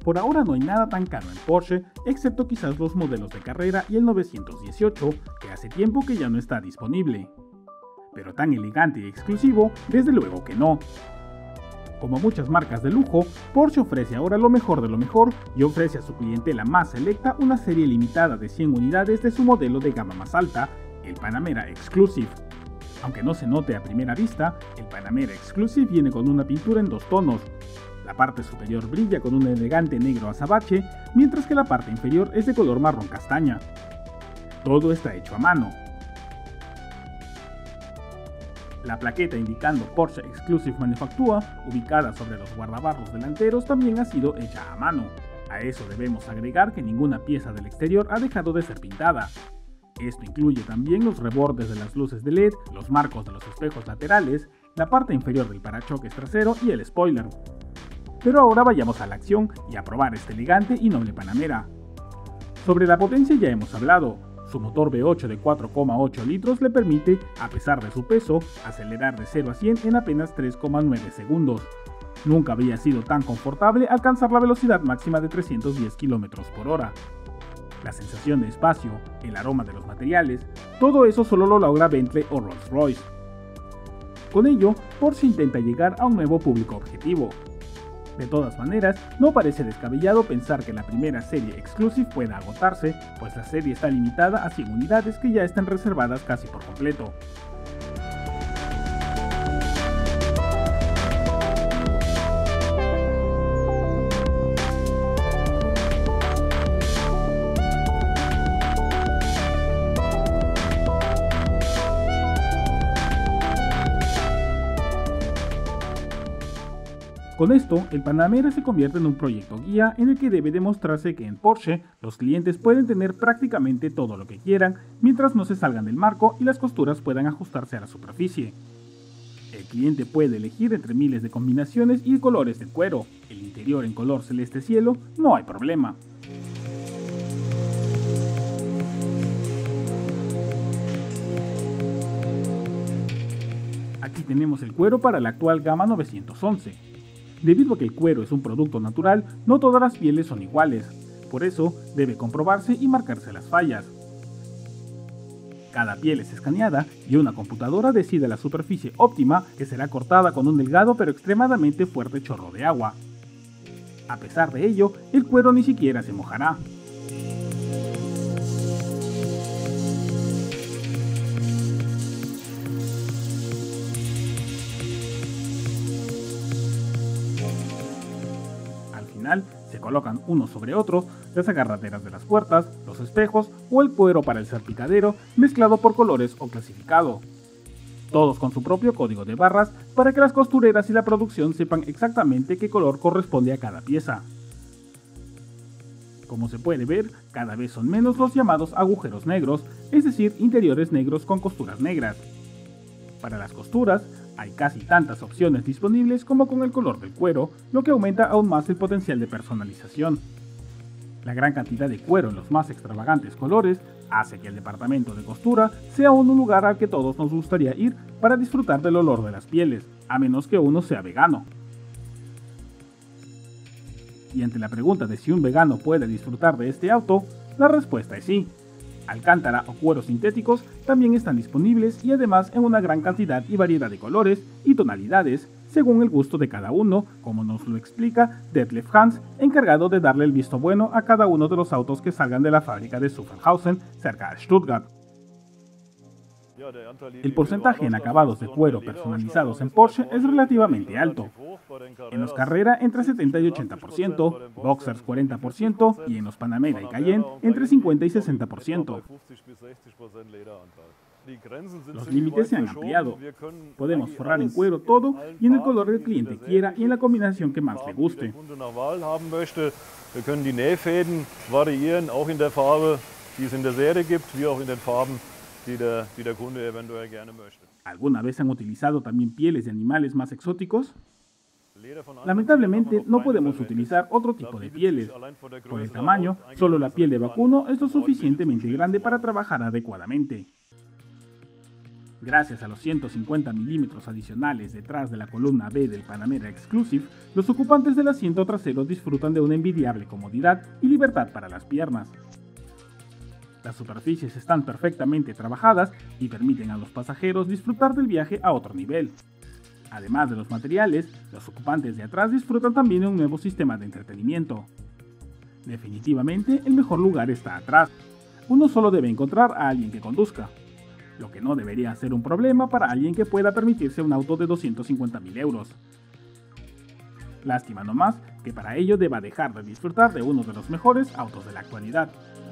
Por ahora no hay nada tan caro en Porsche, excepto quizás los modelos de carrera y el 918, que hace tiempo que ya no está disponible. Pero tan elegante y exclusivo, desde luego que no. Como muchas marcas de lujo, Porsche ofrece ahora lo mejor de lo mejor y ofrece a su clientela más selecta una serie limitada de 100 unidades de su modelo de gama más alta, el Panamera Exclusive. Aunque no se note a primera vista, el Panamera Exclusive viene con una pintura en dos tonos. La parte superior brilla con un elegante negro azabache, mientras que la parte inferior es de color marrón castaña. Todo está hecho a mano. La plaqueta indicando Porsche Exclusive Manufacture, ubicada sobre los guardabarros delanteros, también ha sido hecha a mano. A eso debemos agregar que ninguna pieza del exterior ha dejado de ser pintada. Esto incluye también los rebordes de las luces de LED, los marcos de los espejos laterales, la parte inferior del parachoques trasero y el spoiler. Pero ahora vayamos a la acción y a probar este elegante y noble Panamera. Sobre la potencia ya hemos hablado. Su motor V8 de 4,8 litros le permite, a pesar de su peso, acelerar de 0 a 100 en apenas 3,9 segundos. Nunca había sido tan confortable alcanzar la velocidad máxima de 310 km por hora. La sensación de espacio, el aroma de los materiales, todo eso solo lo logra Bentley o Rolls-Royce. Con ello, Porsche intenta llegar a un nuevo público objetivo. De todas maneras, no parece descabellado pensar que la primera serie Exclusive pueda agotarse, pues la serie está limitada a 100 unidades que ya están reservadas casi por completo. Con esto, el Panamera se convierte en un proyecto guía en el que debe demostrarse que en Porsche los clientes pueden tener prácticamente todo lo que quieran mientras no se salgan del marco y las costuras puedan ajustarse a la superficie. El cliente puede elegir entre miles de combinaciones y colores de cuero. El interior en color celeste cielo, no hay problema. Aquí tenemos el cuero para la actual gama 911. Debido a que el cuero es un producto natural, no todas las pieles son iguales, por eso debe comprobarse y marcarse las fallas. Cada piel es escaneada y una computadora decide la superficie óptima que será cortada con un delgado pero extremadamente fuerte chorro de agua. A pesar de ello, el cuero ni siquiera se mojará. Se colocan uno sobre otro las agarraderas de las puertas, los espejos o el cuero para el salpicadero mezclado por colores o clasificado. Todos con su propio código de barras para que las costureras y la producción sepan exactamente qué color corresponde a cada pieza. Como se puede ver, cada vez son menos los llamados agujeros negros, es decir, interiores negros con costuras negras. Para las costuras, hay casi tantas opciones disponibles como con el color del cuero, lo que aumenta aún más el potencial de personalización. La gran cantidad de cuero en los más extravagantes colores hace que el departamento de costura sea un lugar al que todos nos gustaría ir para disfrutar del olor de las pieles, a menos que uno sea vegano. Y ante la pregunta de si un vegano puede disfrutar de este auto, la respuesta es sí. Alcántara o cueros sintéticos también están disponibles y además en una gran cantidad y variedad de colores y tonalidades, según el gusto de cada uno, como nos lo explica Detlef Hans, encargado de darle el visto bueno a cada uno de los autos que salgan de la fábrica de Zuffenhausen, cerca de Stuttgart. El porcentaje en acabados de cuero personalizados en Porsche es relativamente alto. En los Carrera entre 70 y 80%, Boxers 40% y en los Panamera y Cayenne entre 50 y 60%. Los límites se han ampliado. Podemos forrar en cuero todo y en el color que el cliente quiera y en la combinación que más le guste. Wir können die Nähfäden variieren, auch in der Farbe, die es in der Serie gibt, wie auch in den Farben, die der Kunde eventuell gerne möchte. ¿Alguna vez han utilizado también pieles de animales más exóticos? Lamentablemente no podemos utilizar otro tipo de pieles. Por el tamaño, solo la piel de vacuno es lo suficientemente grande para trabajar adecuadamente. Gracias a los 150 milímetros adicionales detrás de la columna B del Panamera Exclusive, los ocupantes del asiento trasero disfrutan de una envidiable comodidad y libertad para las piernas. Las superficies están perfectamente trabajadas y permiten a los pasajeros disfrutar del viaje a otro nivel. Además de los materiales, los ocupantes de atrás disfrutan también de un nuevo sistema de entretenimiento. Definitivamente, el mejor lugar está atrás. Uno solo debe encontrar a alguien que conduzca, lo que no debería ser un problema para alguien que pueda permitirse un auto de 250.000 euros. Lástima nomás que para ello deba dejar de disfrutar de uno de los mejores autos de la actualidad.